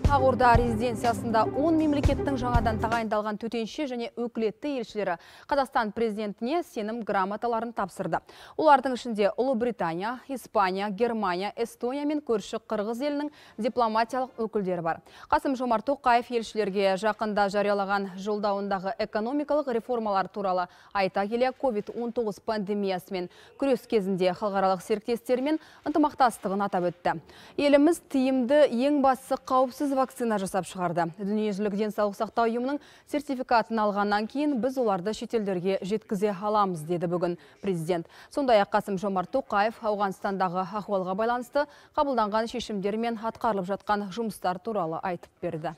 Ақорда резиденциясында 10 мемлекеттің жаңадан тағайындалған төтенше және өкілетті елшілері Қазақстан президентіне сенім грамоталарын тапсырды. Олардың ішінде Ұлыбритания, Испания, Германия, Эстония мен көрші Қырғыз елінің дипломатиялық өкілдері бар. Қасым-Жомарт Тоқаев елшілерге жақында жариялаған жолдауындағы экономикалық реформалар туралы айта келе COVID-19 пандемиясымен күрес кезінде халықаралық серіктестермен ынтымақтастығын атап өтті. Еліміз тиімді, ең бастысы қауіпсіз вакцина жасап шығарды. Дүниежүзілік денсаулық сақтау ұйымының сертификатын алғаннан кейін біз оларды шетелдерге жеткізе аламыз, деді бүгін президент. Сондай-ақ Қасым-Жомарт Тоқаев Ауғанстандағы ахуалға байланысты қабылданған шешімдер мен атқарылып жатқан жұмыстар туралы айтып берді.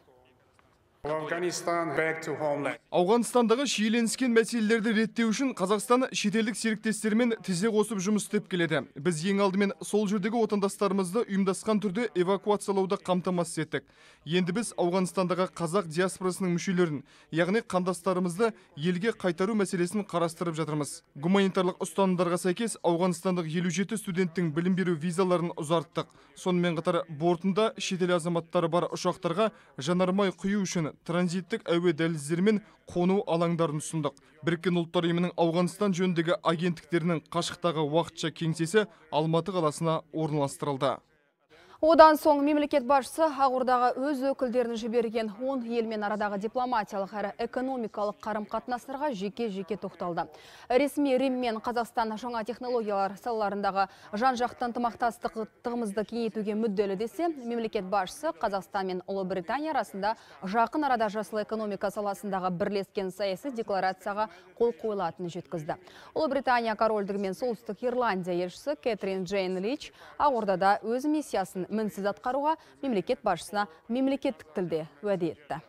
Ауғанстандағы шиеленіскен мәселелерді реттеу үшін Қазақстан шетелдік серіктестермен тізе қосып жұмыс істеп келеді. Біз ең алдымен сол жердегі отандастарымызды ұйымдасқан түрде эвакуациялауды қамтамасыз еттік. Енді біз Ауғанстандағы қазақ диаспорасының мүшелерін, яғни қандастарымызды елге қайтару мәселесін қарастырып жатырмыз. Гуманитарлық ұстанымдарға сәйкес Ауғанстандық 57 студенттің білім беру визаларын ұзарттық. Сонымен қатар бортында шетел азаматтары бар ұшақтарға жанармай құю үшін транзиттік әуе дәліздері мен қону алаңдарын ұсындық. Біріккен ұлттар ұйымының Ауғанстан жөніндегі агенттіктерінің қашықтағы уақытша кеңсесі Алматы қаласына орналастырылды. Одан соң мемлекет басшысы Ақордаға өз өкілдерін жіберген 10 елмен арадағы дипломатиялық әрі экономикалық қарым-қатынастарға жеке-жеке тоқталды. Ресми Рим мен Қазақстан жаңа технологиялар салаларындағы жан-жақты ынтымақтастығымызды кеңейтуге мүдделі десе, мемлекет басшысы Қазақстан мен Ұлыбритания арасында жақын арада жасыл экономика саласындағы бірлескен саяси декларацияға қол қойылатынын жеткізді. Ұлыбритания корольдігі мен Солтүстік Ирландия елшісі Кэтрин Джейн Лич Ақордада өз миссиясын мінсіз атқаруға мемлекет басшысына мемлекеттік тілде уәде етті.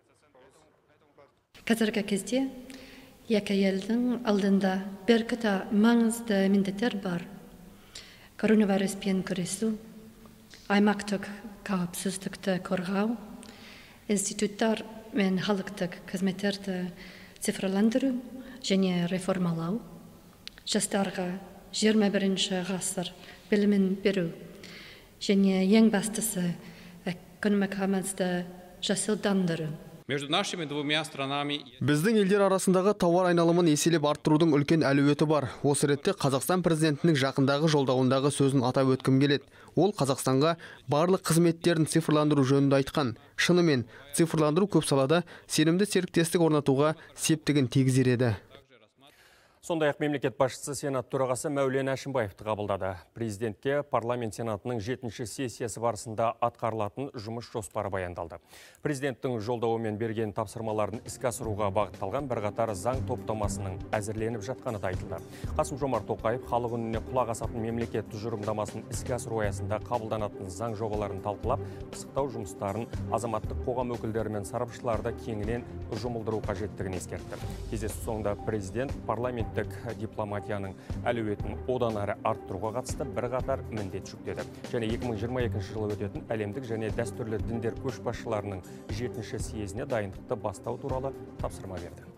Қазіргі кезде екі елдің алдында бірқатар маңызды міндеттер бар. Коронавируспен күресу, аймақтық қауіпсіздікті қорғау, институттар мен халықтық қызметтерді цифрландыру және реформалау, жастарға 21 ғасыр білімін беру, және ең бастысы экономикамызды жасылдандыру. Біздің елдер арасындағы тауар айналымын еселеп арттырудың үлкен әлеуеті бар. Осы ретте Қазақстан президентінің жақындағы жолдауындағы сөзін атап өткім келеді. Ол Қазақстанға барлық қызметтерін цифрландыру жөнінде айтқан. Шынымен, цифрландыру көп салада сенімді серіктестік орнатуға септігін тигізер еді. Сондай-ақ мемлекет басшысы Сенат төрағасы Мәулен Әшімбаевты қабылдады. Президентке парламент Сенатының 7-ші сессиясы барысында атқарылатын жұмыс жоспары баяндалды. Президенттің жолдауымен берген тапсырмаларын іске асыруға бағытталған бірқатар заң топтамасының әзірленіп жатқаны да айтылды. Қасым-Жомарт Тоқаев халық үніне құлақ асатын мемлекет тұжырымдамасын іске асыру аясында қабылданатын заң жобаларын талқылап, пысықтау жұмыстарын азаматтық қоғам өкілдері мен сарапшыларды кеңінен жұмылдыру қажеттігін ескертті. Кездесу соңында президент парламент дипломатияның әлеуетін одан әрі арттыруға қатысты бірқатар міндет жүктеді. Және 2022 жылы өтетін әлемдік және дәстүрлі діндер көшбасшыларының 7-ші съезіне дайындықты бастау туралы тапсырма берді.